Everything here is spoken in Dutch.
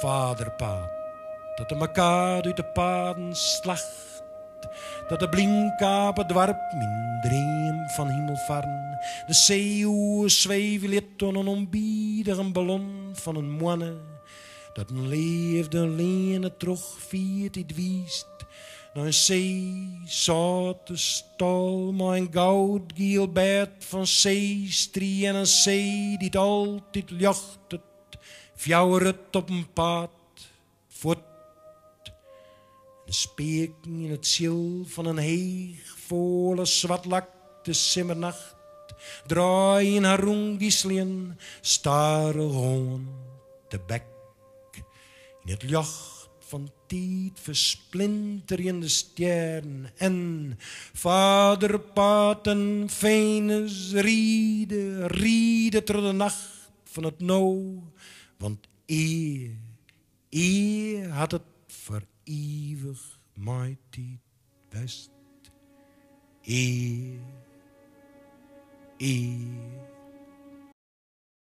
vaderpaad, dat de mekaar uit de paden slacht, dat de blinkapen dwarp min dream van hemelvarn, de zeeuwen zweven liet on een onbiedige ballon van een moanne, dat een leefde alleen terug viert het wiest, naar een zee zoute stal, maar een goudgeel bed van zeestrie en een zee die het altijd jacht, fjouwert op een pad, voort. De speken in het ziel van een heeg, volle zwartlakte simmernacht, draaien haar roengislien, staren gewoon de bek. In het licht van tijd versplinter de sterren en vaderpaad en Venus rieden door de nacht van het nou, want eer had het voor eeuwig mijn tijd best. Eer